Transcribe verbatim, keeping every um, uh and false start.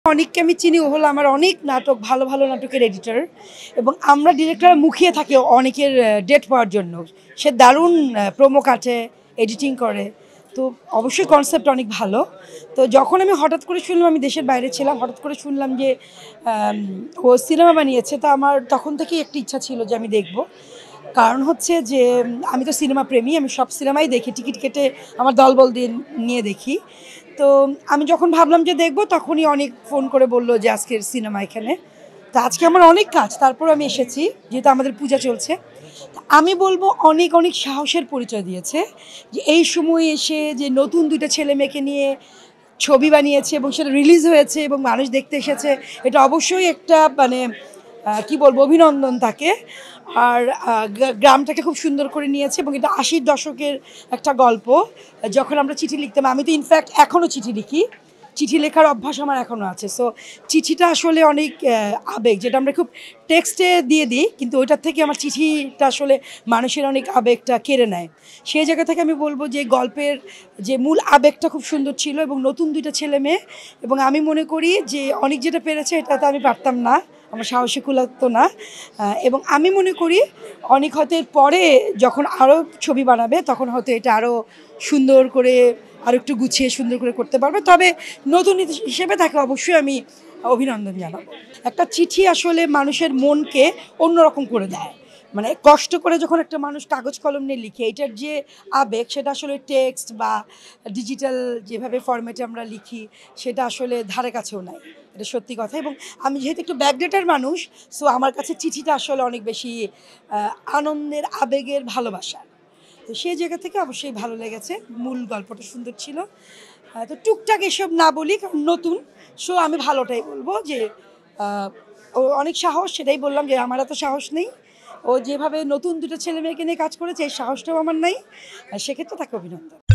অনেককে আমি চিনি, ও হলো আমার অনেক নাটক ভালো ভালো নাটকের এডিটর এবং আমরা ডিরেক্টর মুখিয়ে থাকি অনেকের ডেট পাওয়ার জন্য। সে দারুণ প্রোমো কাটে, এডিটিং করে, তো অবশ্যই কনসেপ্ট অনেক ভালো। তো যখন আমি হঠাৎ করে শুনলাম, আমি দেশের বাইরে ছিলাম, হঠাৎ করে শুনলাম যে ও সিনেমা বানিয়েছে, তো আমার তখন থেকেই একটা ইচ্ছা ছিল যে আমি দেখব। কারণ হচ্ছে যে আমি তো সিনেমা প্রেমী, আমি সব সিনেমাই দেখি, টিকিট কেটে আমার দলবল দিয়ে নিয়ে দেখি। তো আমি যখন ভাবলাম যে দেখবো, তখনই অনেক ফোন করে বললো যে আজকের সিনেমা এখানে। তো আজকে আমার অনেক কাজ, তারপর আমি এসেছি, যেহেতু আমাদের পূজা চলছে। আমি বলবো অনেক অনেক সাহসের পরিচয় দিয়েছে যে এই সময় এসে যে নতুন দুইটা ছেলে মেয়েকে নিয়ে ছবি বানিয়েছে এবং সেটা রিলিজ হয়েছে এবং মানুষ দেখতে এসেছে, এটা অবশ্যই একটা মানে কি বলবো, অভিনন্দন তাকে। আর গ্রামটাকে খুব সুন্দর করে নিয়েছে এবং এটা আশির দশকের একটা গল্প। যখন আমরা চিঠি লিখতাম, আমি তো ইনফ্যাক্ট এখনও চিঠি লিখি, চিঠি লেখার অভ্যাস আমার এখনও আছে। সো চিঠিটা আসলে অনেক আবেগ, যেটা আমরা খুব টেক্সটে দিয়ে দিই, কিন্তু ওইটার থেকে আমার চিঠিটা আসলে মানুষের অনেক আবেগটা কেড়ে নেয়। সেই জায়গা থেকে আমি বলবো যে গল্পের যে মূল আবেগটা খুব সুন্দর ছিল এবং নতুন দুইটা ছেলে মেয়ে, এবং আমি মনে করি যে অনেক যেটা পেরেছে এটা তো আমি পারতাম না, আমার সাহসী কুলাতো না। এবং আমি মনে করি অনেক হয়তো এর পরে যখন আরও ছবি বানাবে, তখন হয়তো এটা আরও সুন্দর করে আর একটু গুছিয়ে সুন্দর করে করতে পারবে। তবে নতুন হিসেবে তাকে অবশ্যই আমি অভিনন্দন জানাবো। একটা চিঠি আসলে মানুষের মনকে অন্যরকম করে দেয়, মানে কষ্ট করে যখন একটা মানুষ কাগজ কলম নিয়ে লিখে, এটার যে আবেগ সেটা আসলে টেক্সট বা ডিজিটাল যেভাবে ফরম্যাটে আমরা লিখি সেটা আসলে ধারে কাছেও নাই, এটা সত্যি কথা। এবং আমি যেহেতু একটু ব্যাকডেটার মানুষ, সো আমার কাছে চিঠিটা আসলে অনেক বেশি আনন্দের, আবেগের, ভালোবাসা। তো সেই জায়গা থেকে অবশ্যই ভালো লেগেছে, মূল গল্পটা সুন্দর ছিল। তো টুকটাক এসব না বলি, কারণ নতুন শো, আমি ভালোটাই বলবো যে ও অনেক সাহস, সেটাই বললাম যে আমার এত সাহস নেই। ও যেভাবে নতুন দুটো ছেলে মেয়েকে নিয়ে কাজ করেছে, এই সাহসটাও আমার নাই, সেক্ষেত্রে তাকে অভিনন্দন।